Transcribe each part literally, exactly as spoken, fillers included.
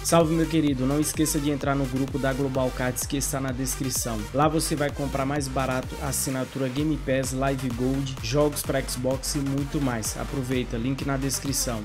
Salve, meu querido, não esqueça de entrar no grupo da Global Cards que está na descrição. Lá você vai comprar mais barato a assinatura Game Pass, Live Gold, jogos para Xbox e muito mais. Aproveita, link na descrição.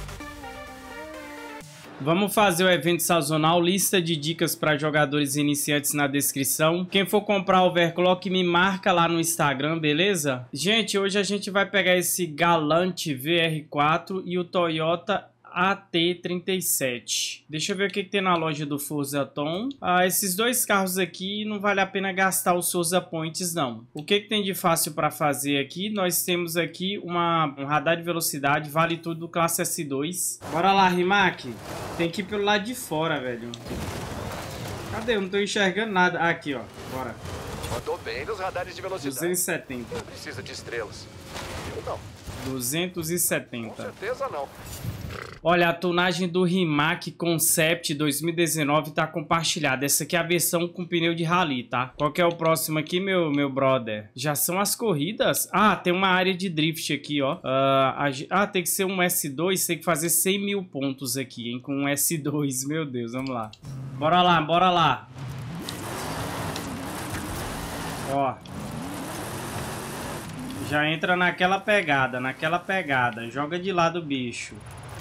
Vamos fazer o evento sazonal, lista de dicas para jogadores iniciantes na descrição. Quem for comprar o overclock me marca lá no Instagram, beleza? Gente, hoje a gente vai pegar esse Galant V R quatro e o Toyota A T trinta e sete. Deixa eu ver o que, que tem na loja do Forza Tom. Ah, esses dois carros aqui não vale a pena gastar os Forza Points não. O que, que tem de fácil para fazer aqui? Nós temos aqui uma, um radar de velocidade, vale tudo classe S dois. Bora lá, Rimac. Tem que ir pelo lado de fora, velho. Cadê? Eu não tô enxergando nada. Ah, aqui, ó. Bora. Mandou bem nos radares de velocidade. duzentos e setenta. Não precisa de estrelas. Eu não. duzentos e setenta. Com certeza não. Olha, a tunagem do Rimac Concept dois mil e dezenove tá compartilhada. Essa aqui é a versão com pneu de rally, tá? Qual que é o próximo aqui, meu, meu brother? Já são as corridas? Ah, tem uma área de drift aqui, ó. Uh, a, ah, tem que ser um S dois, tem que fazer cem mil pontos aqui, hein? Com um S dois, meu Deus, vamos lá. Bora lá, bora lá. Ó. Já entra naquela pegada, naquela pegada. Joga de lado o bicho.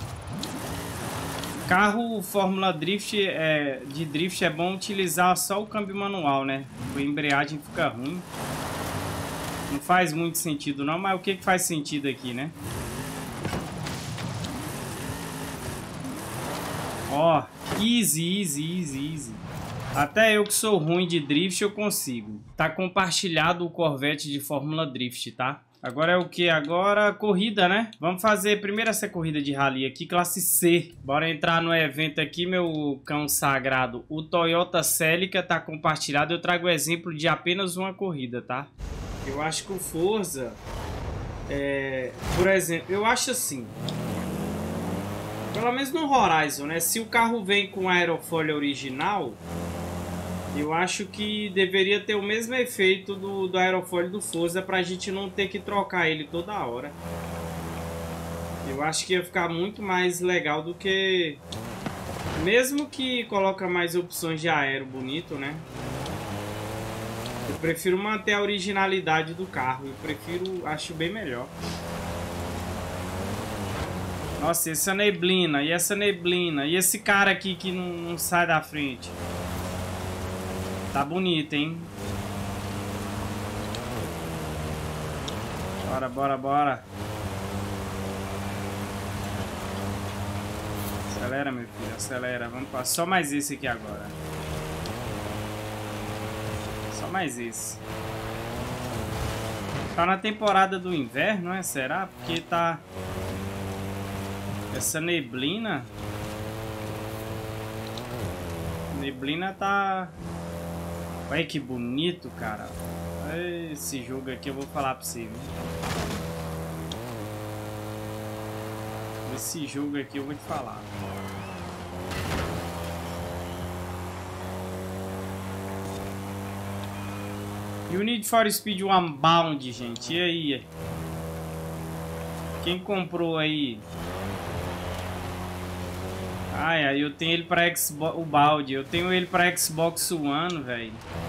Carro Fórmula Drift é, de drift é bom utilizar só o câmbio manual, né? A embreagem fica ruim. Não faz muito sentido não, mas o que, que faz sentido aqui, né? Ó, easy, easy, easy, easy. Até eu que sou ruim de drift eu consigo. Tá compartilhado o Corvette de Fórmula Drift, tá? Agora é o que? Agora corrida, né? Vamos fazer primeiro essa corrida de rally aqui, classe C. Bora entrar no evento aqui, meu cão sagrado. O Toyota Celica tá compartilhado. Eu trago o exemplo de apenas uma corrida, tá? Eu acho que o Forza... É... Por exemplo, eu acho assim... Pelo menos no Horizon, né? Se o carro vem com aerofólio original... Eu acho que deveria ter o mesmo efeito do, do aerofólio do Forza pra gente não ter que trocar ele toda hora. Eu acho que ia ficar muito mais legal do que... Mesmo que coloca mais opções de aero bonito, né? Eu prefiro manter a originalidade do carro. Eu prefiro... Acho bem melhor. Nossa, essa neblina. E essa neblina. E esse cara aqui que não, não sai da frente. Tá bonito, hein? Bora, bora, bora. Acelera, meu filho, acelera. Vamos passar só mais esse aqui agora. Só mais esse. Tá na temporada do inverno, é? Será? Porque tá... Essa neblina... Neblina tá... Olha que bonito, cara. Esse jogo aqui eu vou falar pra você, viu? Esse jogo aqui eu vou te falar. E o Need for Speed Unbound, gente. E aí? Quem comprou aí? Ai, aí eu tenho ele pra Xbox, o balde, eu tenho ele pra Xbox One, velho.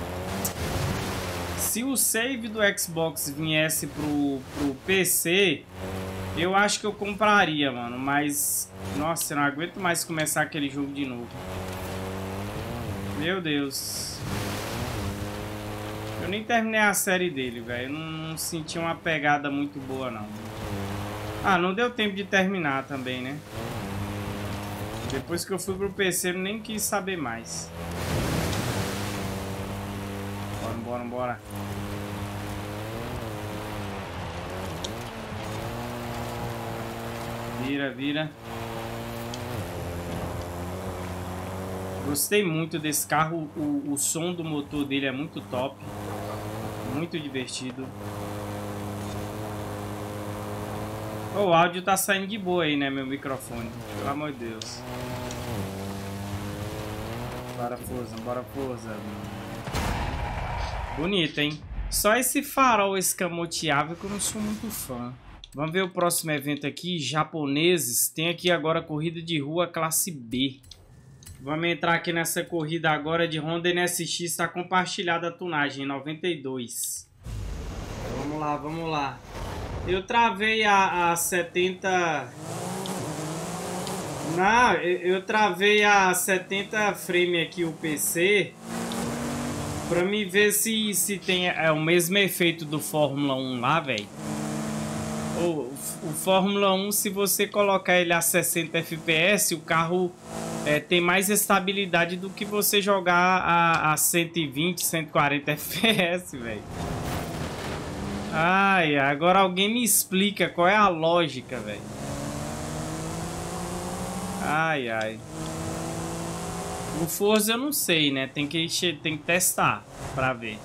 Se o save do Xbox viesse pro, pro P C, eu acho que eu compraria, mano. Mas, nossa, eu não aguento mais começar aquele jogo de novo. Meu Deus. Eu nem terminei a série dele, velho. Não, não senti uma pegada muito boa, não. Ah, não deu tempo de terminar também, né? Depois que eu fui pro P C, eu nem quis saber mais. Bora, bora, bora. Vira, vira. Gostei muito desse carro. O, o som do motor dele é muito top. Muito divertido. O áudio tá saindo de boa aí, né, meu microfone. Pelo amor de Deus. Bora, Forza, bora, Forza. Bonito, hein? Só esse farol escamoteável que eu não sou muito fã. Vamos ver o próximo evento aqui, japoneses. Tem aqui agora corrida de rua classe B. Vamos entrar aqui nessa corrida agora de Honda N S X. Está compartilhada a tunagem, noventa e dois. Vamos lá, vamos lá. Eu travei a, a setenta... Não, eu, eu travei a setenta frame aqui o P C. Pra me ver se, se tem é, o mesmo efeito do Fórmula um lá, velho. O, o Fórmula um, se você colocar ele a sessenta F P S, o carro é, tem mais estabilidade do que você jogar a, a cento e vinte, cento e quarenta F P S, velho. Ai, agora alguém me explica qual é a lógica, velho. Ai, ai. O Forza eu não sei, né? Tem que, tem que testar pra ver.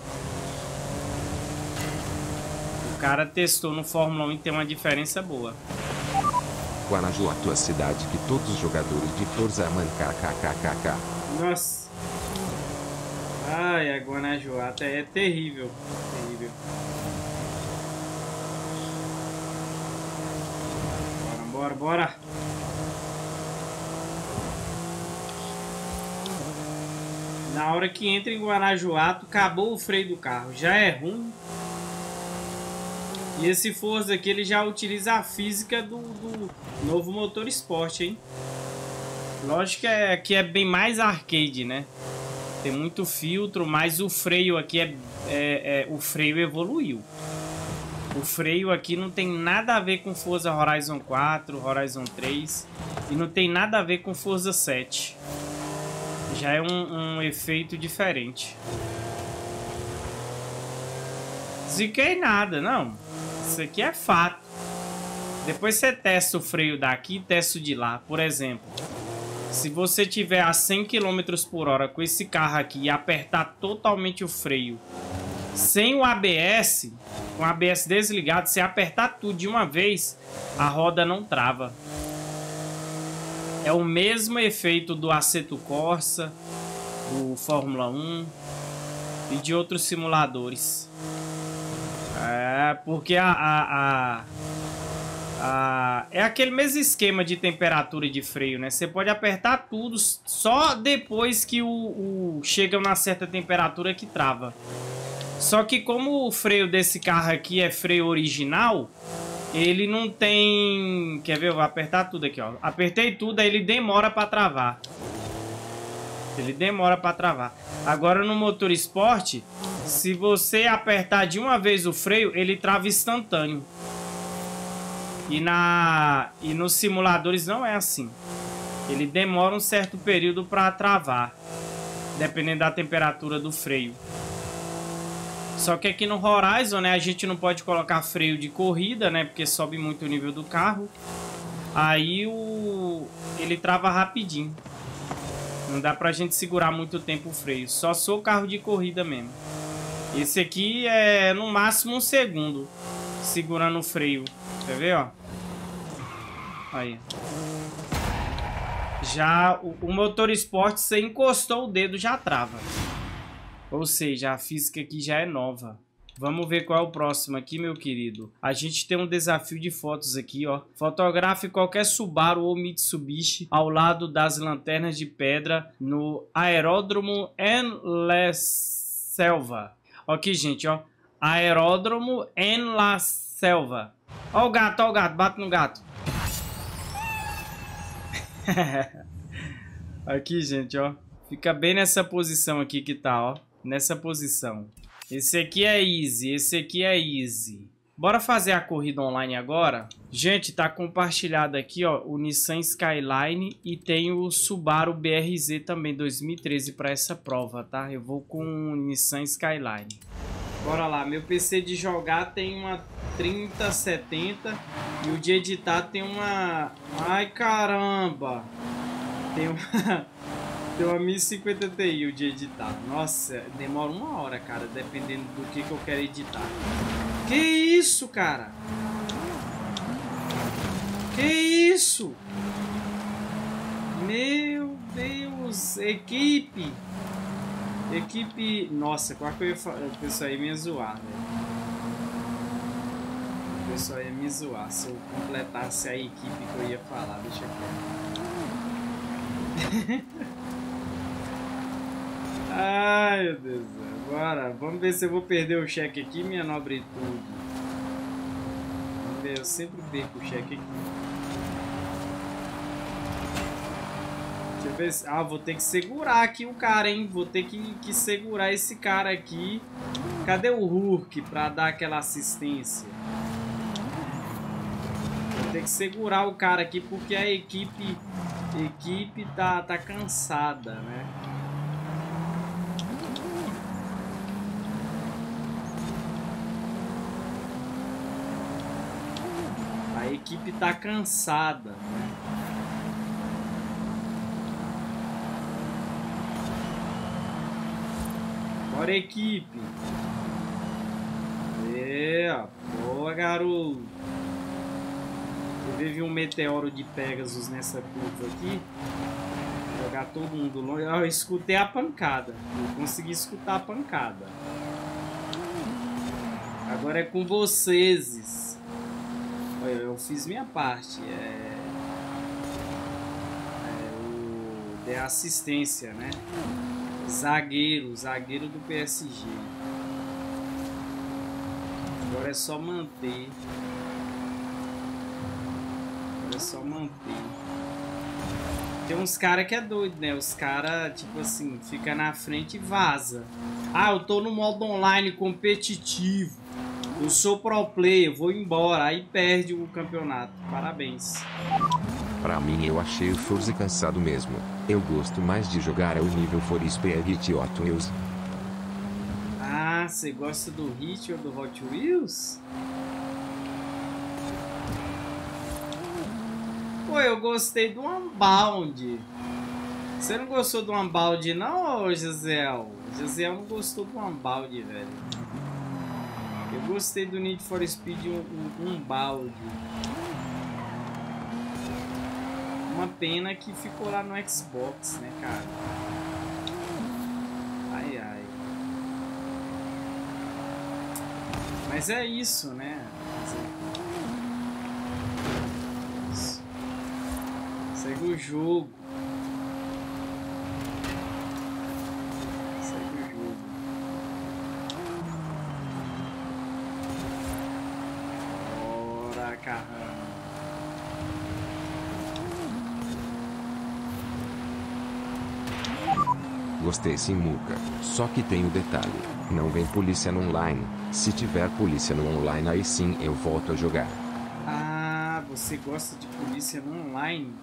O cara testou no Fórmula um e tem uma diferença boa. Guanajuá, tua cidade que todos os jogadores de Forza amam, kkkk. Nossa. Ai, a Guanajuá até é terrível. Terrível. Bora, bora, bora. Na hora que entra em Guanajuato, acabou o freio do carro. Já é ruim. E esse Forza aqui, ele já utiliza a física do, do novo motor esporte, hein? Lógico que é, que é bem mais arcade, né? Tem muito filtro, mas o freio aqui é, é, é... O freio evoluiu. O freio aqui não tem nada a ver com Forza Horizon quatro, Horizon três. E não tem nada a ver com Forza sete. Já é um, um efeito diferente. Ziquei nada, não. Isso aqui é fato. Depois você testa o freio daqui e testa o de lá. Por exemplo, se você tiver a cem quilômetros por hora com esse carro aqui e apertar totalmente o freio sem o A B S, com o A B S desligado, se apertar tudo de uma vez, a roda não trava. É o mesmo efeito do Assetto Corsa, do Fórmula um e de outros simuladores. É, porque a, a, a, a, é aquele mesmo esquema de temperatura e de freio, né? Você pode apertar tudo, só depois que o, o chega uma certa temperatura que trava. Só que como o freio desse carro aqui é freio original... Ele não tem... Quer ver? Eu vou apertar tudo aqui, ó. Apertei tudo, aí ele demora pra travar. Ele demora pra travar. Agora no motor esporte, se você apertar de uma vez o freio, ele trava instantâneo. E, na... e nos simuladores não é assim. Ele demora um certo período pra travar. Dependendo da temperatura do freio. Só que aqui no Horizon, né, a gente não pode colocar freio de corrida, né, porque sobe muito o nível do carro. Aí o... ele trava rapidinho. Não dá pra gente segurar muito tempo o freio. Só sou carro de corrida mesmo. Esse aqui é no máximo um segundo segurando o freio. Quer ver, ó? Aí. Já o, o motor esporte, você encostou o dedo, já trava. Ou seja, a física aqui já é nova. Vamos ver qual é o próximo aqui, meu querido. A gente tem um desafio de fotos aqui, ó. Fotografe qualquer Subaru ou Mitsubishi ao lado das lanternas de pedra no aeródromo en la selva. Aqui, gente, ó. Aeródromo en la selva. Ó o gato, ó o gato. Bate no gato. Aqui, gente, ó. Fica bem nessa posição aqui que tá, ó. Nessa posição. Esse aqui é easy, esse aqui é easy. Bora fazer a corrida online agora? Gente, tá compartilhado aqui, ó, o Nissan Skyline e tem o Subaru B R Z também, dois mil e treze, para essa prova, tá? Eu vou com o Nissan Skyline. Bora lá, meu P C de jogar tem uma trinta setenta e o de editar tem uma... Ai, caramba! Tem uma... Tem uma mil e cinquenta Ti o de editar. Nossa, demora uma hora, cara, dependendo do que, que eu quero editar. Que isso, cara? Que isso? Meu Deus, equipe. Equipe... Nossa, qual que eu ia falar? O pessoal ia me zoar, velho. O pessoal ia me zoar se eu completasse a equipe que eu ia falar. Deixa eu ver. Ai, meu Deus do céu. Bora, vamos ver se eu vou perder o cheque aqui, minha nobre tudo. Vamos ver, eu sempre perco o cheque aqui. Deixa eu ver se... Ah, vou ter que segurar aqui o cara, hein? Vou ter que, que segurar esse cara aqui. Cadê o Hulk pra dar aquela assistência? Vou ter que segurar o cara aqui porque a equipe, a equipe tá, tá cansada, né? A equipe tá cansada, né? Bora, equipe. É, boa, garoto. Teve um meteoro de Pegasus nessa curva aqui. Vou jogar todo mundo longe. Eu escutei a pancada. Eu consegui escutar a pancada. Agora é com vocês. Olha, eu fiz minha parte. É, é o de assistência, né? Zagueiro, zagueiro do P S G. Agora é só manter. Agora é só manter. Tem uns caras que é doido, né? Os caras, tipo assim, fica na frente e vaza. Ah, eu tô no modo online competitivo. Eu sou pro player, vou embora. Aí perde o campeonato. Parabéns. Pra mim, eu achei o Forza cansado mesmo. Eu gosto mais de jogar ao nível For Speed Hot Wheels. Ah, você gosta do Hit ou do Hot Wheels? Pô, eu gostei do Unbound. Você não gostou do Unbound não, Gisele? Gisele não gostou do Unbound, velho. Eu gostei do Need for Speed Unbound. Uma pena que ficou lá no Xbox, né, cara? Ai, ai. Mas é isso, né? Isso. Segue o jogo. Segue o jogo. Bora, caramba. Gostei sim, Muca. Só que tem o detalhe. Não vem polícia no online. Se tiver polícia no online, aí sim eu volto a jogar. Ah, você gosta de polícia no online?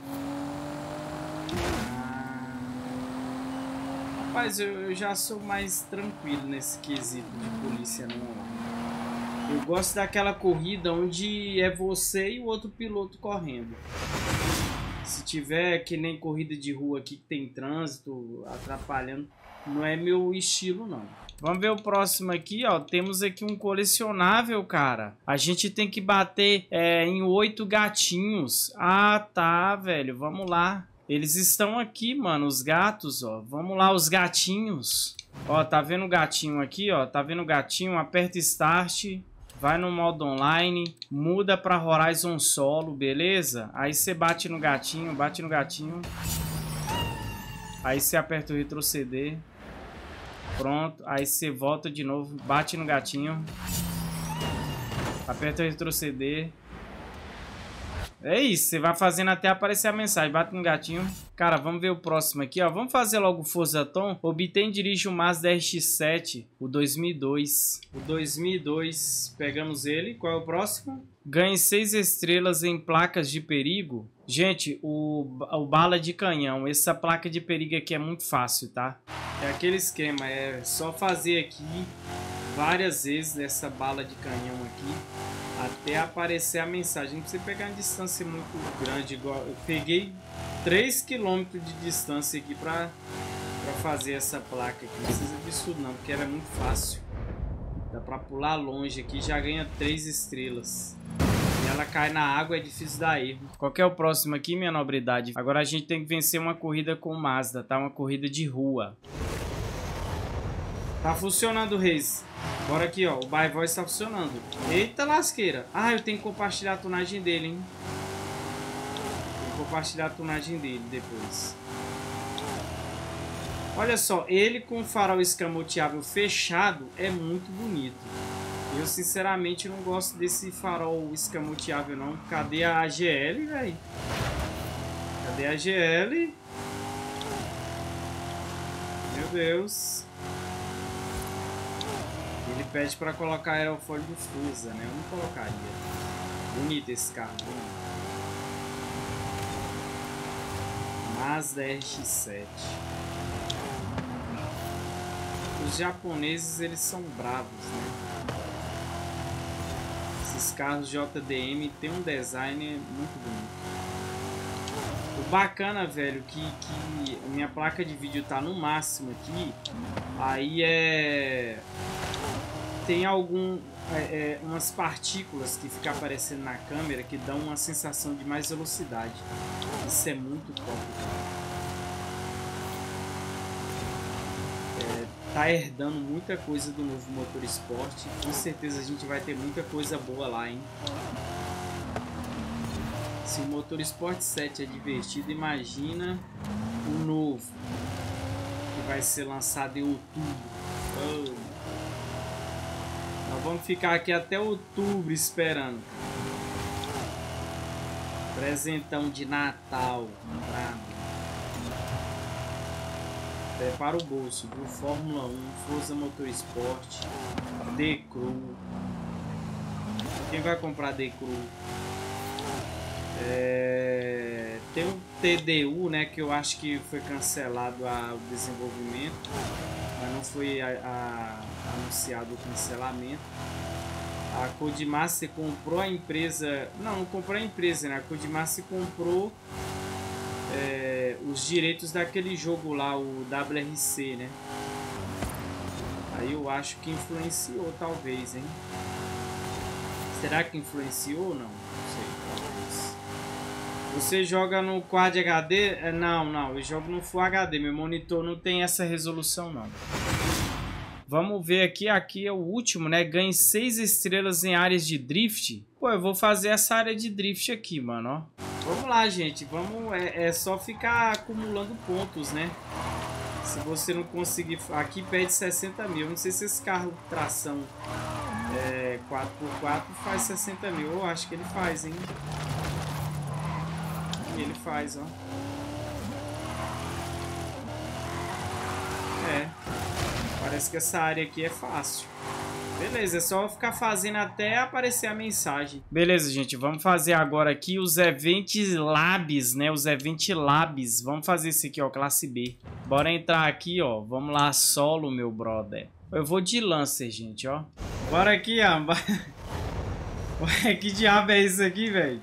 Ah. Rapaz, eu, eu já sou mais tranquilo nesse quesito de polícia no online. Eu gosto daquela corrida onde é você e o outro piloto correndo. Se tiver que nem corrida de rua aqui que tem trânsito atrapalhando, não é meu estilo não. Vamos ver o próximo aqui, ó. Temos aqui um colecionável, cara. A gente tem que bater é, em oito gatinhos. Ah, tá, velho. Vamos lá. Eles estão aqui, mano, os gatos, ó. Vamos lá, os gatinhos. Ó, tá vendo o gatinho aqui, ó? Tá vendo o gatinho? Aperta Start. Vai no modo online, muda para Horizon Solo, beleza? Aí você bate no gatinho, bate no gatinho. Aí você aperta o retroceder. Pronto, aí você volta de novo, bate no gatinho. Aperta o retroceder. É isso, você vai fazendo até aparecer a mensagem. Bate no gatinho. Cara, vamos ver o próximo aqui, ó. Vamos fazer logo o Forza Tom. Obtém e dirige o Mazda R X sete, o dois mil e dois. O dois mil e dois, pegamos ele. Qual é o próximo? Ganhe seis estrelas em placas de perigo. Gente, o, o bala de canhão. Essa placa de perigo aqui é muito fácil, tá? É aquele esquema, é só fazer aqui várias vezes essa bala de canhão aqui até aparecer a mensagem. Não precisa pegar uma distância muito grande, igual eu peguei três quilômetros de distância aqui para para fazer essa placa aqui. Não precisa disso não, porque ela é muito fácil. Dá para pular longe aqui, já ganha três estrelas. E ela cai na água, é difícil dar erro. Qual que é o próximo aqui, minha nobridade? Agora a gente tem que vencer uma corrida com o Mazda, tá? Uma corrida de rua. Tá funcionando, Reis. Bora aqui, ó. O By Voice tá funcionando. Eita lasqueira. Ah, eu tenho que compartilhar a tunagem dele, hein? Vou compartilhar a tunagem dele depois. Olha só, ele com o farol escamoteável fechado é muito bonito. Eu sinceramente não gosto desse farol escamoteável não. Cadê a A G L, velho? Cadê a A G L? Meu Deus. Ele pede para colocar aerofólio do Fusa, né? Eu não colocaria. Bonito esse carro. Bonito. Mazda R X sete. Os japoneses, eles são bravos, né? Esses carros J D M tem um design muito bonito. O bacana, velho, que, que a minha placa de vídeo tá no máximo aqui. Aí é... Tem algum... É, é, umas partículas que ficam aparecendo na câmera que dão uma sensação de mais velocidade. Isso é muito top, cara. É, tá herdando muita coisa do novo Motor Sport. Com certeza a gente vai ter muita coisa boa lá, hein? Se o Motor Sport sete é divertido, imagina o novo que vai ser lançado em outubro. Oh. Nós vamos ficar aqui até outubro esperando. Presentão de Natal. Prepara o bolso do Fórmula um, Forza Motorsport, D-Crew. Quem vai comprar D-Crew? É... Tem um T D U, né, que eu acho que foi cancelado a, o desenvolvimento, mas não foi a, a, anunciado o cancelamento. A Codemaster comprou a empresa, não, não comprou a empresa, né? A Codemaster comprou é, os direitos daquele jogo lá, o W R C, né? Aí eu acho que influenciou, talvez, hein? Será que influenciou ou não? Não sei, talvez. Você joga no Quad H D? Não, não, eu jogo no Full H D. Meu monitor não tem essa resolução, não. Vamos ver aqui, aqui é o último, né? Ganhe seis estrelas em áreas de drift. Pô, eu vou fazer essa área de drift aqui, mano, ó. Vamos lá, gente, vamos, é, é só ficar acumulando pontos, né? Se você não conseguir, aqui pede sessenta mil, eu não sei se esse carro tração é, quatro por quatro faz sessenta mil, eu acho que ele faz, hein? Ele faz, ó. É. Parece que essa área aqui é fácil. Beleza, é só ficar fazendo até aparecer a mensagem. Beleza, gente, vamos fazer agora aqui os Event Labs, né? Os Event Labs. Vamos fazer esse aqui, ó, classe B. Bora entrar aqui, ó. Vamos lá, solo, meu brother. Eu vou de Lancer, gente, ó. Bora aqui, ó. Ué, que diabo é isso aqui, velho?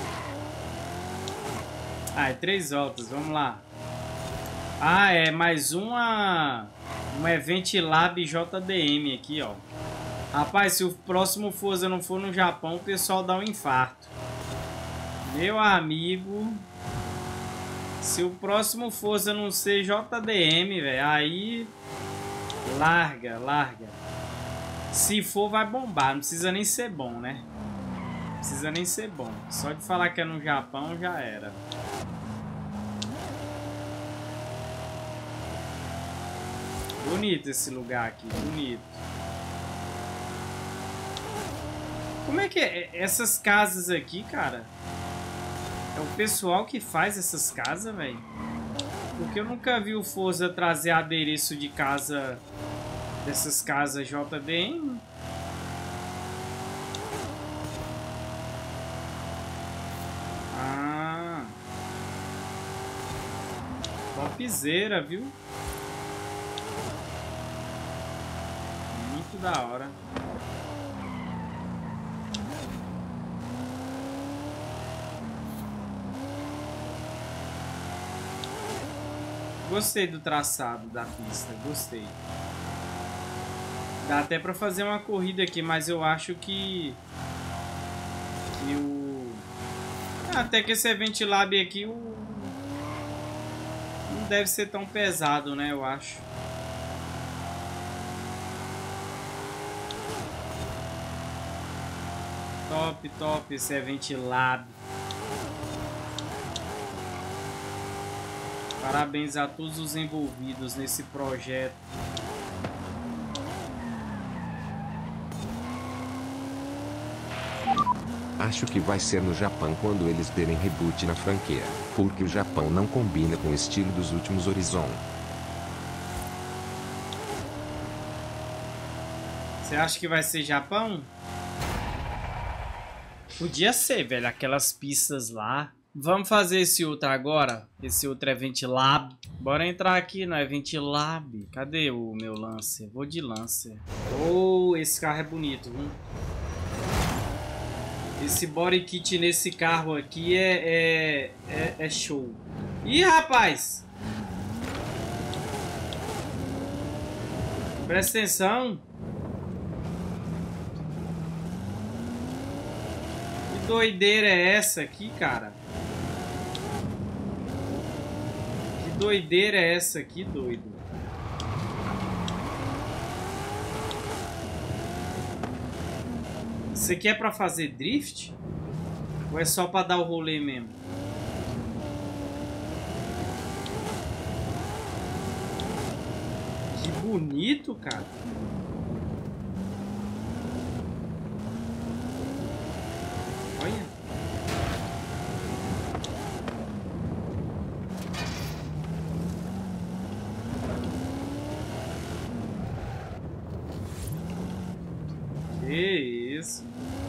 Ah, é três voltas, vamos lá. Ah, é mais uma... Um Event Lab J D M aqui, ó. Rapaz, se o próximo Forza não for no Japão, o pessoal dá um infarto. Meu amigo. Se o próximo Forza não ser J D M, velho, aí... Larga, larga. Se for, vai bombar. Não precisa nem ser bom, né? Não precisa nem ser bom. Só de falar que é no Japão, já era. Bonito esse lugar aqui, bonito. Como é que é? Essas casas aqui, cara? É o pessoal que faz essas casas, velho? Porque eu nunca vi o Forza trazer adereço de casa, dessas casas J D M. Ah. Topzera, viu? Muito da hora. Gostei do traçado da pista, gostei. Dá até pra fazer uma corrida aqui, mas eu acho que... Que o... Até que esse Event Lab aqui, o... Não deve ser tão pesado, né, eu acho. Top, top esse Event Lab. Parabéns a todos os envolvidos nesse projeto. Acho que vai ser no Japão quando eles derem reboot na franquia, porque o Japão não combina com o estilo dos últimos Horizon. Você acha que vai ser Japão? Podia ser, velho, aquelas pistas lá. Vamos fazer esse outro agora. Esse outro é Ventilab. Bora entrar aqui no Ventilab. Cadê o meu Lancer? Vou de Lancer. Oh, esse carro é bonito, viu? Esse body kit nesse carro aqui é, é, é, é show. Ih, rapaz! Presta atenção. Que doideira é essa aqui, cara? Que doideira é essa aqui, doido? Isso aqui é pra fazer drift? Ou é só pra dar o rolê mesmo? Que bonito, cara. Olha. Que isso.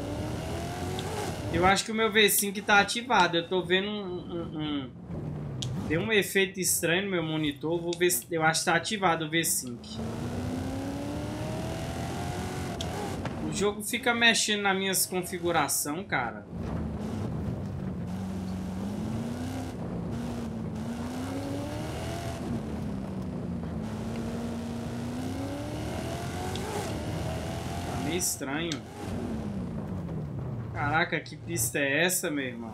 Eu acho que o meu V cinco tá ativado. Eu tô vendo um, um, um... Deu um efeito estranho no meu monitor. Vou ver se... Eu acho que tá ativado o V cinco. O jogo fica mexendo nas minhas configurações, cara. Tá meio estranho. Caraca, que pista é essa, meu irmão?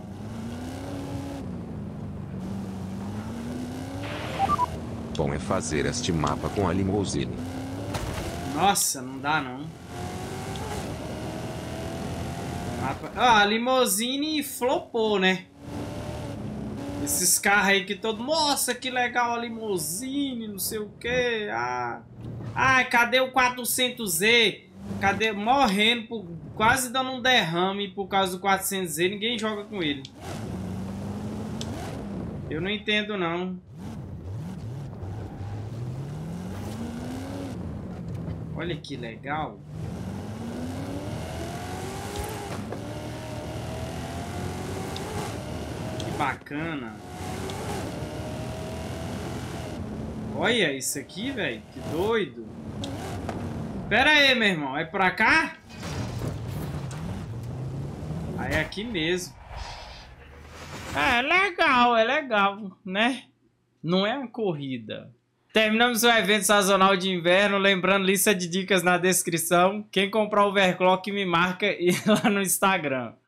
Bom é fazer este mapa com a limousine. Nossa, não dá não. Mapa... Ah, a limousine flopou, né? Esses carros aí que todo... Nossa, que legal a limousine, não sei o que. Ah, ah, cadê o quatrocentos Z? Cadê? Morrendo, por... quase dando um derrame por causa do quatrocentos Z. Ninguém joga com ele. Eu não entendo, não. Olha que legal. Que bacana. Olha isso aqui, velho. Que doido. Pera aí, meu irmão. É pra cá? Ah, é aqui mesmo. É legal, é legal, né? Não é uma corrida. Terminamos o evento sazonal de inverno. Lembrando, lista de dicas na descrição. Quem comprar o overclock me marca e lá no Instagram.